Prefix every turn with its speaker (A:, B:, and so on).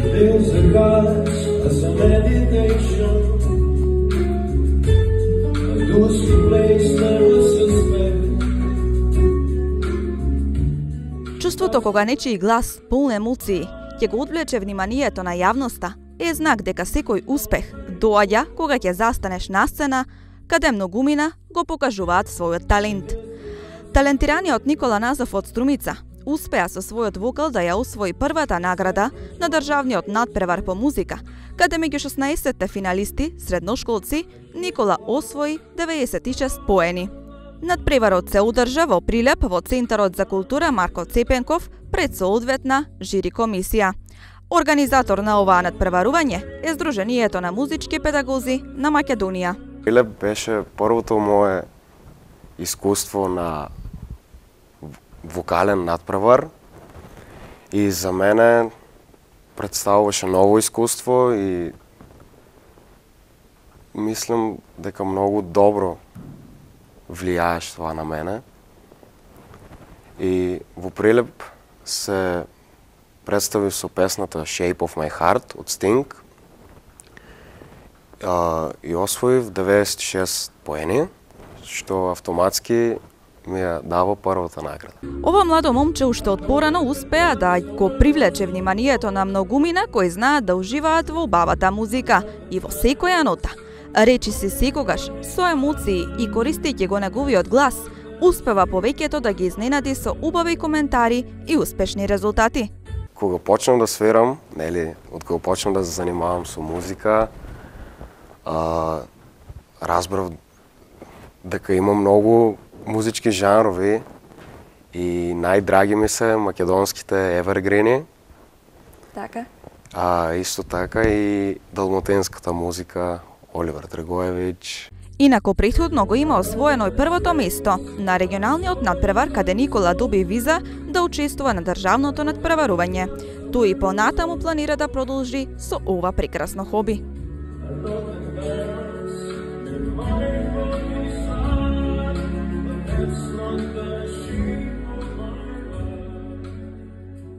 A: Music as a meditation, a ghostly place there was suspect.
B: Чувството кога нечiji глас, полн емоции, ќе го одвлече вниманието на јавноста, е знак дека секој успех доаѓа кога ќе застанеш на сцена, каде многумина го покажуваат својот талент. Талентираниот Никола Назов од Струмица успеа со својот вокал да ја освои првата награда на државниот надпревар по музика, каде меѓу 16 финалисти, средношколци, Никола освои 96 поени. Надпреварот се одржа во Прилеп во Центарот за култура Марко Цепенков пред соодветна жири комисија. Организатор на оваа надпреварување е Сдруженијето на музички педагози на Македонија.
C: Прилеп беше првото мое искуство на вокален надпревар и за мене представуваше ново искуство и мислам дека многу добро влијаеш тоа на мене. И во Прилеп се представив со песната Shape of My Heart од Sting и освоив 96 поени, што автоматски ми ја дава првата награда.
B: Ова младо момче уште од порано успеа да го привлече вниманието на многумина кои знаат да уживаат во убавата музика и во секоја нота. Речи си секогаш со емоции и користејќи го неговиот глас, успева повеќето да ги изненади со убави коментари и успешни резултати.
C: Кога почнав да свирам, од кога почнав да се занимавам со музика, разбрав дека има многу музички жанрови и најдраги ми се македонските евергрини.
B: Така.
C: Исто така и далматинската музика, Оливер Драгоевич.
B: Инако претходно го има освоено и првото место на регионалниот надпревар каде Никола доби виза да учествува на државното надпреварување. Тој и понатаму планира да продолжи со ова прекрасно хоби.